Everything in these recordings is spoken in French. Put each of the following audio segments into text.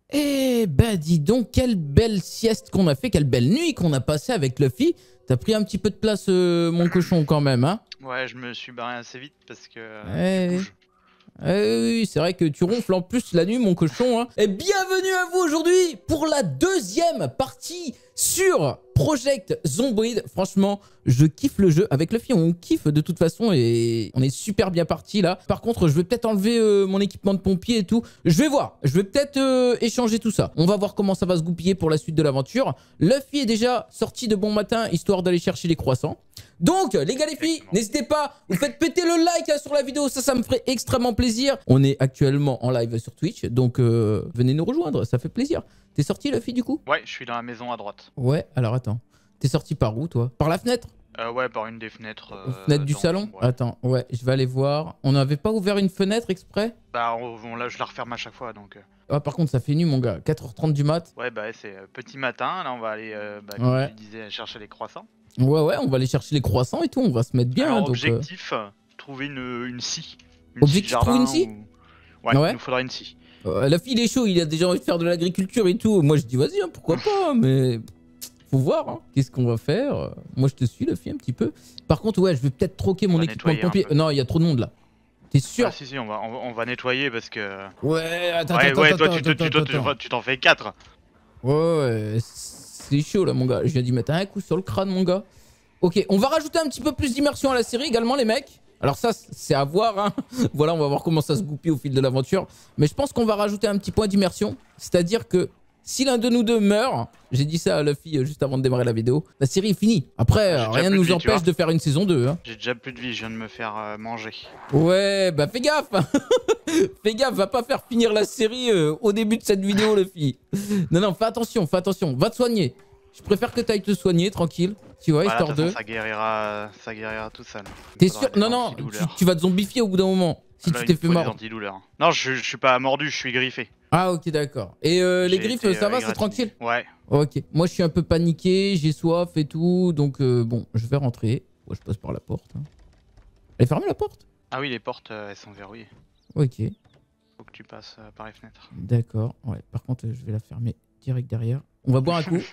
Eh ben dis donc, quelle belle sieste qu'on a fait, quelle belle nuit qu'on a passée avec Luffy. T'as pris un petit peu de place, mon cochon, quand même, hein? Ouais, je me suis barré assez vite parce que je Eh, bouge. oui, c'est vrai que tu ronfles en plus la nuit, mon cochon, hein. Et bienvenue à vous aujourd'hui pour la deuxième partie sur Project Zomboid. Franchement, je kiffe le jeu. Avec Luffy, on kiffe de toute façon et on est super bien parti là. Par contre, je vais peut-être enlever mon équipement de pompier et tout. Je vais voir. Je vais peut-être échanger tout ça. On va voir comment ça va se goupiller pour la suite de l'aventure. Luffy est déjà sorti de bon matin, histoire d'aller chercher les croissants. Donc, les gars, les filles, n'hésitez pas, vous faites péter le like hein, sur la vidéo, ça me ferait extrêmement plaisir. On est actuellement en live sur Twitch, donc venez nous rejoindre, ça fait plaisir. T'es sorti, Luffy, du coup? Ouais, je suis dans la maison à droite. Ouais, alors attends. T'es sorti par où, toi? Par la fenêtre? Ouais, par une des fenêtres. Fenêtre du salon? Ouais. Attends, ouais, je vais aller voir. On n'avait pas ouvert une fenêtre exprès? Bah, là, je la referme à chaque fois donc. Ah, par contre, ça fait nuit, mon gars. 4h30 du mat. Ouais, bah, c'est petit matin. Là, on va aller, comme Ouais. tu disais, chercher les croissants. Ouais, on va aller chercher les croissants et tout, on va se mettre bien. Alors, hein, donc, objectif, trouver une scie. Objectif, trouver une scie Ouais, Ouais. il nous faudra une scie. Luffy, il est chaud, il a déjà envie de faire de l'agriculture et tout. Moi, je dis, vas-y, hein, pourquoi pas, mais faut voir, hein. Qu'est-ce qu'on va faire. Moi, je te suis, Luffy, un petit peu. Par contre, ouais, je vais peut-être troquer mon équipement de pompier. Non, il y a trop de monde là. T'es sûr? Ah, si, on va nettoyer parce que. Ouais, attends, Toi, tu t'en fais 4. Ouais, c'est chaud là, mon gars. Je viens d'y mettre un coup sur le crâne, mon gars. Ok, on va rajouter un petit peu plus d'immersion à la série également, les mecs. Alors ça, c'est à voir, hein. Voilà, on va voir comment ça se goupille au fil de l'aventure. Mais je pense qu'on va rajouter un petit point d'immersion. C'est-à-dire que si l'un de nous deux meurt, j'ai dit ça à Luffy juste avant de démarrer la vidéo, la série est finie. Après, rien ne nous empêche de faire une saison 2. Hein. J'ai déjà plus de vie, je viens de me faire manger. Ouais, bah fais gaffe. Fais gaffe, va pas faire finir la série au début de cette vidéo, Luffy. Non, fais attention, va te soigner. Je préfère que tu ailles te soigner, tranquille. Tu vois, Voilà, histoire de... Ça guérira tout seul. T'es sûr? Non, tu vas te zombifier au bout d'un moment. Si tu t'es fait mordre. Non, je suis pas mordu, je suis griffé. Ah, ok, d'accord. Et les griffes, ça va, c'est tranquille? Ouais. Ok. Moi, je suis un peu paniqué, j'ai soif et tout. Donc, bon, je vais rentrer. Ouais, je passe par la porte. Hein. Elle est fermée, la porte? Ah oui, les portes, elles sont verrouillées. Ok. Faut que tu passes par les fenêtres. D'accord. Ouais, par contre, je vais la fermer direct derrière. On va boire un coup.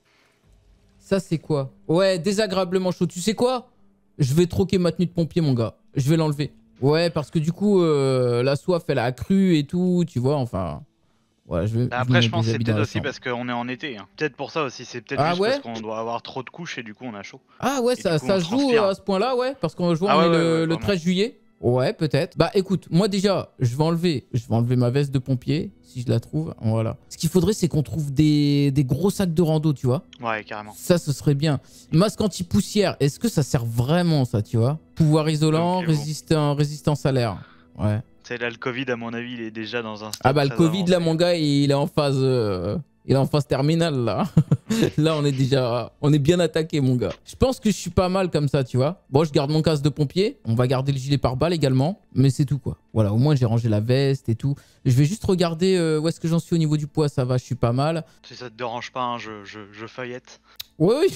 Ça, c'est quoi? Ouais, désagréablement chaud. Tu sais quoi? Je vais troquer ma tenue de pompier, mon gars. Je vais l'enlever. Ouais, parce que du coup, la soif, elle a accru et tout, tu vois, enfin... Ouais, après, je pense que c'est peut-être aussi parce qu'on est en été. Hein. Peut-être pour ça aussi, c'est peut-être juste parce qu'on doit avoir trop de couches et du coup, on a chaud. Ah ouais, ça se joue à ce point-là, ouais, parce qu'on joue le 13 juillet. Ouais, peut-être. Bah écoute, moi déjà, je vais enlever ma veste de pompier, si je la trouve. Voilà. Ce qu'il faudrait, c'est qu'on trouve des gros sacs de rando, tu vois. Ouais, carrément. Ça, ce serait bien. Masque anti-poussière, est-ce que ça sert vraiment, ça, tu vois? Pouvoir isolant, résistance à l'air. Ouais. C'est là, le Covid, à mon avis, il est déjà dans un stade. Ah bah le Covid, avancé. Là, mon gars, il est en phase... Il est en phase terminale, là. Là, on est bien attaqué, mon gars. Je pense que je suis pas mal comme ça, tu vois. Bon, je garde mon casque de pompier. On va garder le gilet pare-balles également. Mais c'est tout, quoi. Voilà, au moins, j'ai rangé la veste et tout. Je vais juste regarder où est-ce que j'en suis au niveau du poids. Ça va, je suis pas mal. Si ça te dérange pas, hein, je feuillette. Oui.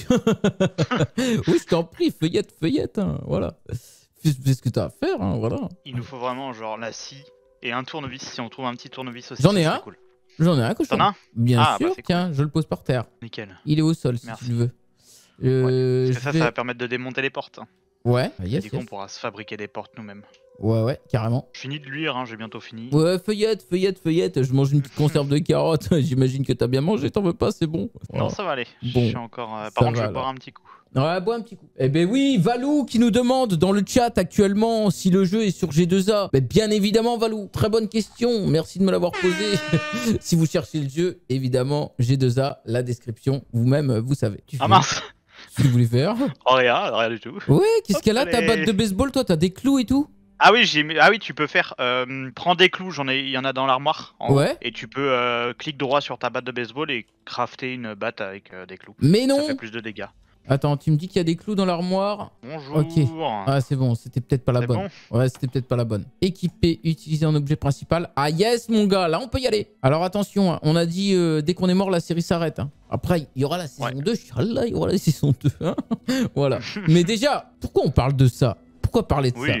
Oui, je t'en prie, feuillette. Hein, voilà. Fais ce que t'as à faire, hein, voilà. Il nous faut vraiment, genre, la scie et un tournevis. Si on trouve un petit tournevis aussi, j'en ai un. Cool. J'en ai un, cochon. T'en as un? Bien sûr, bah, tiens, cool. Je le pose par terre. Nickel. Il est au sol, si tu le veux. Ouais. Parce que ça va permettre de démonter les portes. Ouais, yes, du coup, on pourra se fabriquer des portes nous-mêmes. Ouais, carrément. Je finis de luire, hein, j'ai bientôt fini. Ouais, feuillette. Je mange une petite conserve de carottes. J'imagine que t'as bien mangé, t'en veux pas, c'est bon. Non, ça va aller. Bon, je suis encore. Par contre, je vais boire un petit coup. Ouais, bois un petit coup. Eh ben oui, Valou qui nous demande dans le chat actuellement si le jeu est sur G2A. Ben bien évidemment, Valou. Très bonne question. Merci de me l'avoir posé. Si vous cherchez le jeu, évidemment, G2A, la description. Vous-même, vous savez. Ah mince. Ce que vous voulez faire. Oh, rien du tout. Ouais, qu'est-ce qu'elle a ta batte de baseball, toi? T'as des clous et tout? Ah oui, tu peux faire. Prends des clous, il y en a dans l'armoire. Ouais. Et tu peux cliquer droit sur ta batte de baseball et crafter une batte avec des clous. Mais non. Ça fait plus de dégâts. Attends, tu me dis qu'il y a des clous dans l'armoire? Bonjour. Ok. Ah, c'est bon, c'était peut-être pas la bonne. Bon, ouais, c'était peut-être pas la bonne. Équiper, utiliser un objet principal. Ah yes, mon gars, là, on peut y aller. Alors attention, hein, on a dit, dès qu'on est mort, la série s'arrête. Hein. Après, il y aura la saison 2. Je suis là, il y aura la saison 2. Hein. Voilà. Mais déjà, pourquoi on parle de ça? Pourquoi parler de ça?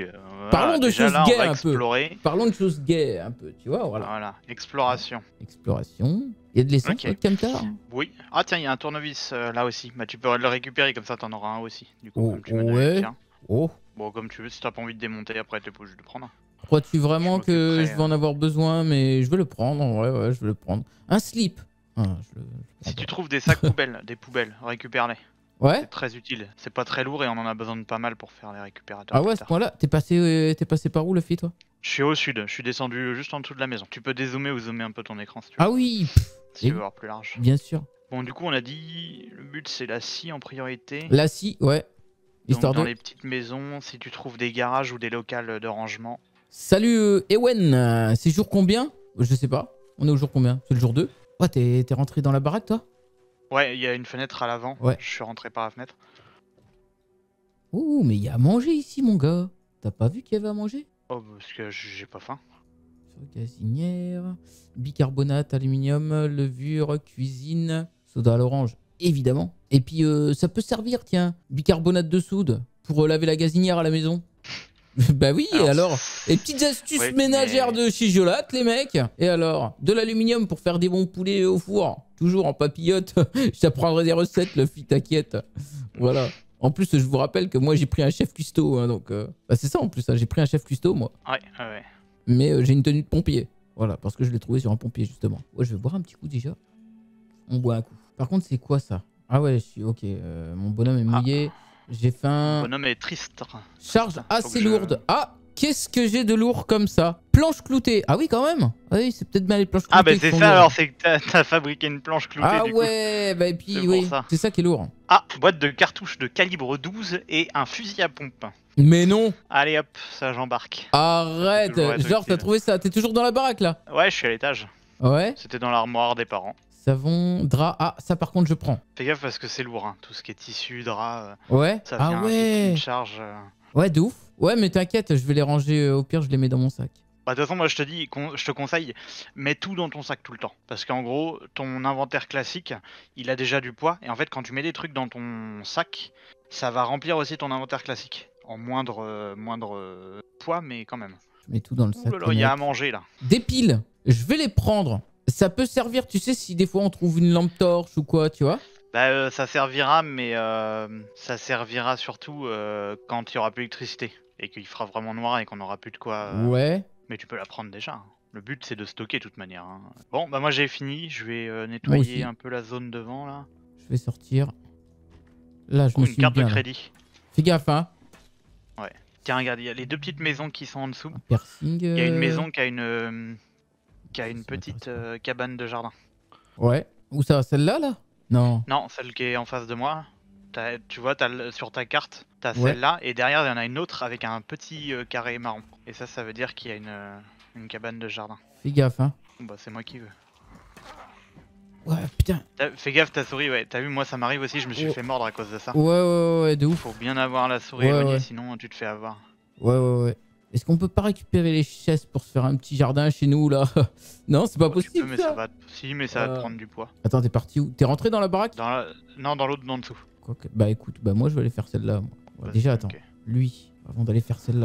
Parlons de choses là, gaies on va un peu. explorer. Parlons de choses gaies un peu, tu vois, voilà. Voilà, exploration. Exploration. Il y a de l'essence Ok. dans le camtar? Oui. Ah tiens, il y a un tournevis là aussi. Bah tu peux le récupérer, comme ça t'en auras un aussi. Du coup, Oh, comme tu m'as donné le ouais. tien. Oh. Bon, comme tu veux, si t'as pas envie de démonter, après t'es pas obligé de le prendre. Crois-tu vraiment Je que m'occuperai, je vais en avoir besoin? Mais je vais le prendre, en vrai, ouais, je vais le prendre. Un slip. Ah, Si tu trouves des sacs poubelles, des poubelles, récupère-les. Ouais? C'est très utile. C'est pas très lourd et on en a besoin de pas mal pour faire les récupérateurs. Ah ouais, à ce point-là, t'es passé par où, Luffy, toi? Je suis au sud, je suis descendu juste en dessous de la maison. Tu peux dézoomer ou zoomer un peu ton écran si tu veux. Ah oui, si tu veux voir plus large. Bien sûr. Bon, du coup, on a dit le but c'est la scie en priorité. La scie, ouais. Donc, dans les petites maisons, si tu trouves des garages ou des locales de rangement. Salut Ewen, c'est jour combien? Je sais pas. On est au jour combien? C'est le jour 2. Ouais, t'es rentré dans la baraque, toi? Ouais, il y a une fenêtre à l'avant. Ouais. Je suis rentré par la fenêtre. Ouh, mais il y a à manger ici, mon gars. T'as pas vu qu'il y avait à manger? Oh, parce que j'ai pas faim. Gazinière, bicarbonate, aluminium, levure, cuisine, soda à l'orange, évidemment. Et puis ça peut servir, tiens, bicarbonate de soude pour laver la gazinière à la maison. Bah oui, alors, et petites astuces ouais, ménagères de chez Jolate, les mecs. Et alors, de l'aluminium pour faire des bons poulets au four, toujours en papillote. Je t'apprendrai des recettes, le fille, t'inquiète. Voilà. En plus, je vous rappelle que moi, j'ai pris un chef cuistot, hein, donc... Bah, c'est ça, en plus, hein, j'ai pris un chef cuistot, moi. Ouais, ouais. Mais j'ai une tenue de pompier. Voilà, parce que je l'ai trouvé sur un pompier, justement. Ouais, je vais boire un petit coup, déjà. On boit un coup. Par contre, c'est quoi, ça? Ah ouais, je suis... Ok, mon bonhomme est mouillé. J'ai faim. Mon bonhomme est triste. Charge assez lourde. Ah, qu'est-ce que j'ai de lourd comme ça? Planche cloutée. Ah oui, quand même. Ah oui, c'est peut-être bien les planches cloutées. Ah bah c'est ça, alors c'est que t'as fabriqué une planche cloutée. Ah du ouais, coup. bah et puis oui, c'est ça qui est lourd. Ah, boîte de cartouches de calibre 12 et un fusil à pompe. Mais non. Allez hop, ça j'embarque. Arrête, genre t'as trouvé ça? T'es toujours dans la baraque là? Ouais, je suis à l'étage. Ouais. C'était dans l'armoire des parents. Savon, drap, ah ça par contre je prends. Fais gaffe parce que c'est lourd, hein. Tout ce qui est tissu, drap. Ouais. Ça vient ah ouais. une charge. Ouais, de ouf. Ouais, mais t'inquiète, je vais les ranger, au pire je les mets dans mon sac. Bah, de toute façon, moi je te dis, je te conseille, mets tout dans ton sac tout le temps. Parce qu'en gros, ton inventaire classique, il a déjà du poids. Et en fait, quand tu mets des trucs dans ton sac, ça va remplir aussi ton inventaire classique. En moindre poids, mais quand même. Je mets tout dans le sac. Il y a à manger là. Des piles, je vais les prendre. Ça peut servir, tu sais, si des fois on trouve une lampe torche ou quoi, tu vois. Bah, ça servira, mais ça servira surtout quand il n'y aura plus d'électricité. Et qu'il fera vraiment noir et qu'on n'aura plus de quoi. Ouais. Mais tu peux la prendre déjà. Hein. Le but c'est de stocker de toute manière. Hein. Bon, bah moi j'ai fini. Je vais nettoyer un peu la zone devant là. Je vais sortir. Là, je me suis une carte bien, de crédit. Fais gaffe, hein. Ouais. Tiens, regarde, il y a les deux petites maisons qui sont en dessous. Piercing. Il y a une maison qui a une petite cabane de jardin. Ouais. Où ça? Celle-là, là? Non. Non, celle qui est en face de moi. Tu vois, sur ta carte, t'as celle-là, et derrière, il y en a une autre avec un petit carré marron. Et ça veut dire qu'il y a une cabane de jardin. Fais gaffe, hein. Bah, c'est moi qui veux. Ouais, putain. Fais gaffe, ta souris, ouais. T'as vu, moi, ça m'arrive aussi, je me suis fait mordre à cause de ça. Ouais, de ouf. Faut bien avoir la souris éloignée, sinon tu te fais avoir. Ouais. Est-ce qu'on peut pas récupérer les chaises pour se faire un petit jardin chez nous, là? Non, c'est pas possible. Tu peux, mais ça va... Si, mais ça va te prendre du poids. Attends, t'es parti où? T'es rentré dans la baraque? Non, dans l'autre, en dessous. Bah écoute, bah moi je vais aller faire celle-là. Déjà, attends. Okay. Lui, avant d'aller faire celle-là.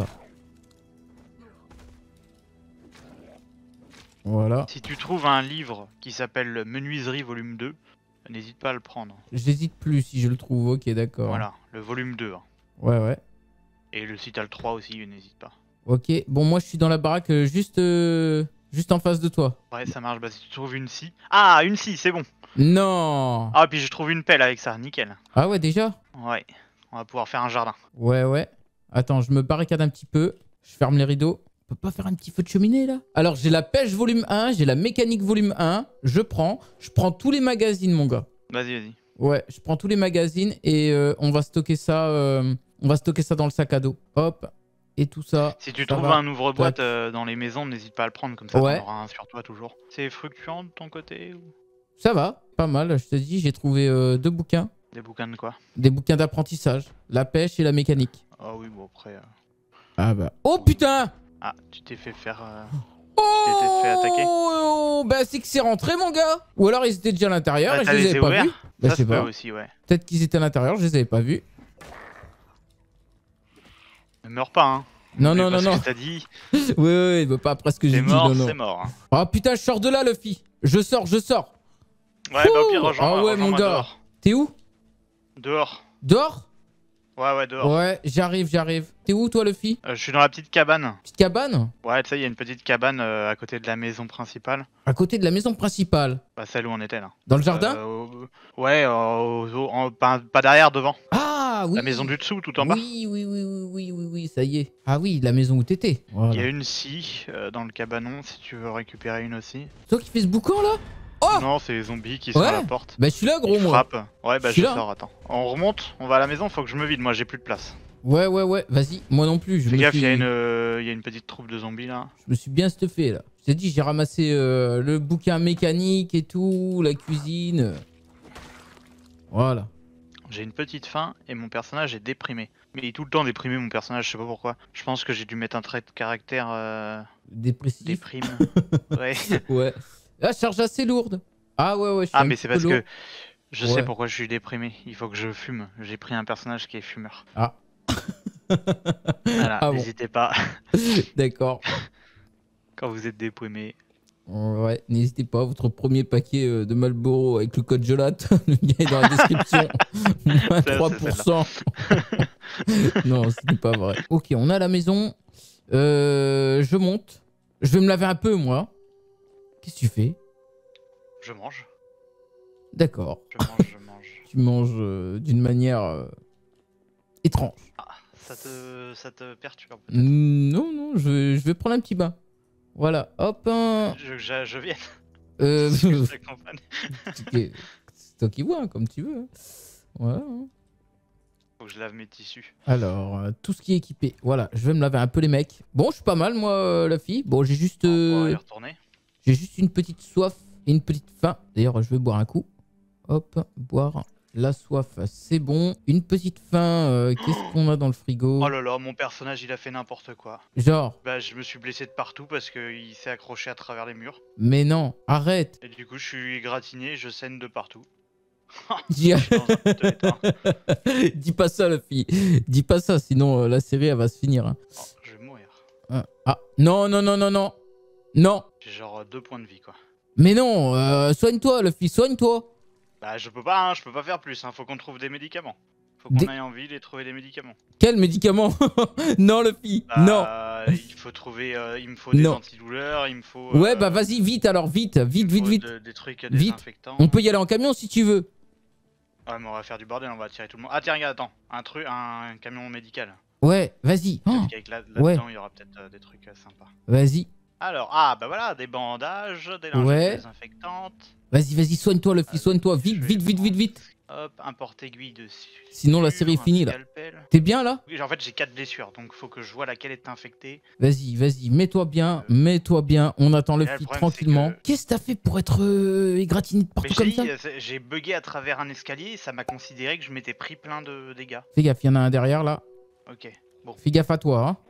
Voilà. Si tu trouves un livre qui s'appelle Menuiserie volume 2, n'hésite pas à le prendre. J'hésite plus si je le trouve, ok, d'accord. Voilà, le volume 2. Hein. Ouais. Et si t'as le 3 aussi, n'hésite pas. Ok, bon, moi je suis dans la baraque juste en face de toi. Ouais, ça marche. Bah, si tu trouves une scie. Ah, une scie, c'est bon. Non. Ah, puis je trouve une pelle avec ça, nickel. Ah ouais, déjà? Ouais, on va pouvoir faire un jardin. Ouais. Attends, je me barricade un petit peu. Je ferme les rideaux. On peut pas faire un petit feu de cheminée, là? Alors, j'ai la pêche volume 1, j'ai la mécanique volume 1. Je prends tous les magazines, mon gars. Vas-y. Ouais, je prends tous les magazines et on va stocker ça dans le sac à dos. Hop. Et tout ça. Si tu trouves un ouvre-boîte dans les maisons, n'hésite pas à le prendre, comme ça t'en auras un sur toi toujours. C'est fluctuant de ton côté ou... Ça va, pas mal. Je te dis, j'ai trouvé 2 bouquins. Des bouquins de quoi? Des bouquins d'apprentissage. La pêche et la mécanique. Ah oui, bon après... Ah bah... Oh putain! Ah, tu t'es fait faire... Tu t'es fait attaquer? Oh, bah c'est que c'est rentré, mon gars. Ou alors ils étaient déjà à l'intérieur et je les avais pas vus. Bah, ça se peut aussi, ouais. Peut-être qu'ils étaient à l'intérieur, je les avais pas vus. Ne meurs pas, hein. Non, Mais non, non, parce non. que t'as dit, Ouais, il veut pas après ce que j'ai c'est dit. mort, Non, non. c'est mort. Hein. Oh putain, je sors de là, Luffy. Je sors, je sors. Ouais, bah au pire, Ouh. Ah ouais, mon rejoins-moi gars. dehors. T'es où? Dehors. Dehors? Ouais, dehors. Ouais, j'arrive, j'arrive. T'es où, toi, Luffy? Je suis dans la petite cabane. Petite cabane? Ouais, tu sais, il y a une petite cabane à côté de la maison principale. À côté de la maison principale. Bah, celle où on était là. Dans le jardin? Ouais, pas derrière, devant. Ah oui. La maison du dessous, tout en bas. Oui, ça y est. Ah oui, la maison où t'étais. Il Voilà. y a une scie dans le cabanon si tu veux récupérer une aussi. Toi qui fais ce boucan là? Oh. Non, c'est les zombies qui sont à la porte. Bah je suis là, gros, Ils moi. frappent. Ouais, bah Je suis je là. sors, attends. On remonte, on va à la maison, faut que je me vide, moi j'ai plus de place. Ouais, vas-y. Moi non plus. Fais gaffe, il y a une petite troupe de zombies là. Je me suis bien stuffé là. Je t'ai dit, j'ai ramassé le bouquin mécanique et tout, la cuisine. Voilà. J'ai une petite faim et mon personnage est déprimé. Mais il est tout le temps déprimé, mon personnage, je sais pas pourquoi. Je pense que j'ai dû mettre un trait de caractère Dépressif. déprime. Ouais. Ouais. La charge assez lourde. Ah ouais, je suis Ah, un mais petit c'est peu parce lourd. que je sais pourquoi je suis déprimé. Il faut que je fume. J'ai pris un personnage qui est fumeur. Ah. Voilà, Ah bon. n'hésitez pas D'accord. quand vous êtes déprimé. Ouais, n'hésitez pas, votre premier paquet de Marlboro avec le code Jolat, le lien est dans la description. Moins 3%. Non, ce n'est pas vrai. Ok, on a la maison. Je monte. Je vais me laver un peu, moi. Qu'est-ce que tu fais? Je mange. D'accord. Je mange. Tu manges d'une manière étrange. Ah, ça te perturbe. Non, je vais prendre un petit bain. Voilà, hop. Je viens. C'est t'accompagne. toi qui vois, hein, comme tu veux. Voilà. Faut que je lave mes tissus. Alors, tout ce qui est équipé. Voilà, je vais me laver un peu les mecs. Bon, je suis pas mal, moi, la fille. Bon, j'ai juste... On va y retourner. J'ai juste une petite soif et une petite faim. D'ailleurs, je vais boire un coup. Hop, boire. La soif, c'est bon. Une petite faim, qu'est-ce qu'on a dans le frigo? Oh là là, mon personnage, il a fait n'importe quoi. Genre, Bah, je me suis blessé de partout parce qu'il s'est accroché à travers les murs. mais non, arrête. Et du coup, je suis égratigné, je saigne de partout. Dis... Je suis dans un putain d'état. Dis pas ça, la fille. Dis pas ça, sinon la série, elle va se finir. Hein. Oh, je vais mourir. Ah, non. Non. J'ai genre 2 points de vie, quoi. Mais non, soigne-toi, la fille, soigne-toi. Bah, je peux pas faire plus, hein. Faut qu'on trouve des médicaments. Faut qu'on aille en ville et trouver des médicaments. Quel médicament? Non, le fille, Bah, non. Il faut trouver, il me faut des antidouleurs, il me faut... Ouais, bah vas-y, vite alors, vite. Des trucs désinfectants. On peut y aller en camion si tu veux. Ouais, mais on va faire du bordel, on va attirer tout le monde. Ah tiens, regarde, attends, un camion médical. Ouais, vas-y. Peut-être qu'avec là-dedans, il y aura peut-être des trucs sympas. Vas-y. Alors, bah voilà, des bandages, des lingettes désinfectantes. Vas-y, soigne-toi, le fils, soigne-toi. Vite. Hop, un porte-aiguille dessus. Sinon, la série est finie, là. T'es bien, là? Oui, en fait, j'ai 4 blessures, donc faut que je vois laquelle est infectée. Vas-y, mets-toi bien. On attend le fils tranquillement. Qu'est-ce que t'as fait pour être égratigné de partout comme ça? J'ai bugué à travers un escalier et ça m'a considéré que je m'étais pris plein de dégâts. Fais gaffe, il y en a un derrière, là. Ok, bon. Fais gaffe à toi, hein.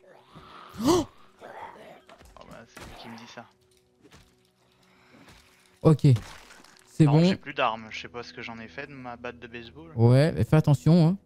Oh bah, c'est lui qui me dit ça. Ok. C'est bon. J'ai plus d'armes, je sais pas ce que j'en ai fait de ma batte de baseball. Ouais, mais fais attention, hein.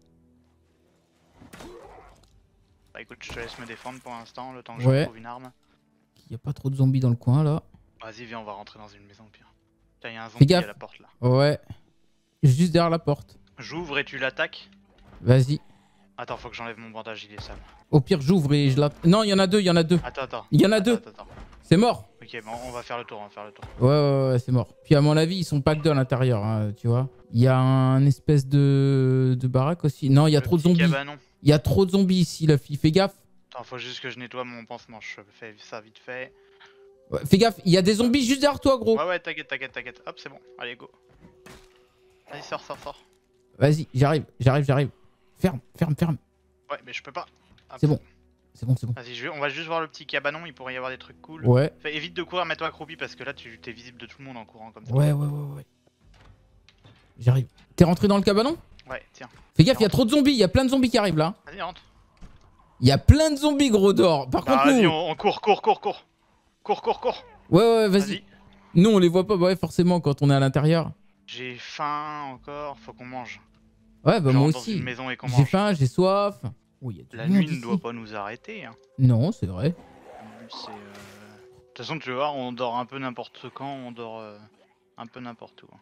Bah écoute, je te laisse me défendre pour l'instant, le temps que je trouve une arme. Il y a pas trop de zombies dans le coin, là. Vas-y, viens, on va rentrer dans une maison au pire. Tiens, il y a un zombie à la porte là. Ouais. Juste derrière la porte. J'ouvre et tu l'attaques. Vas-y. Attends, faut que j'enlève mon bandage, il est sale. Au pire, j'ouvre et je la... Non, il y en a deux. Attends. Il y en a deux. C'est mort. Ok, bon, on va faire le tour, Ouais, c'est mort. Puis à mon avis, ils sont pas que deux à l'intérieur, hein, tu vois. Il y a un espèce de baraque aussi. Non, il y a trop de zombies. Il y a trop de zombies ici, la fille. Fais gaffe. Attends, faut juste que je nettoie mon pansement. Je fais ça vite fait. Ouais, fais gaffe, il y a des zombies juste derrière toi, gros. Ouais, t'inquiète. Hop, c'est bon. Allez, go. Vas-y, sors. Vas-y, j'arrive. Ferme. Ouais, mais je peux pas. C'est bon. Vas-y, on va juste voir le petit cabanon, il pourrait y avoir des trucs cool. Ouais. Évite de courir, mets-toi accroupi parce que là, tu t'es visible de tout le monde en courant comme ça. Ouais. J'arrive. T'es rentré dans le cabanon? Ouais, tiens. Fais gaffe, il y a trop de zombies, il y a plein de zombies qui arrivent là. Vas-y, rentre. Il y a plein de zombies, gros d'or. Par contre, vas-y, nous... on court. Cours. Ouais, vas-y. Nous, on les voit pas, ouais, forcément, quand on est à l'intérieur. J'ai faim encore, faut qu'on mange. Ouais, bah moi dans aussi. une maison et qu'on J'ai mange. faim, j'ai soif. Oh, y a du La monde nuit ne ici. doit pas nous arrêter. Hein. Non, c'est vrai. De toute façon, tu vois, on dort un peu n'importe quand, on dort un peu n'importe où.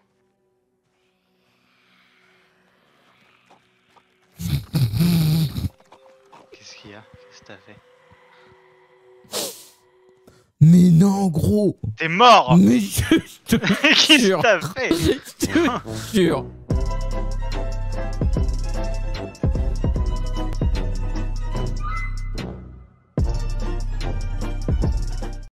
Qu'est-ce qu'il y a? Qu'est-ce que t'as fait? Mais non, gros. T'es mort! Mais je te Qu'est-ce que jure. t'as fait? Je te jure.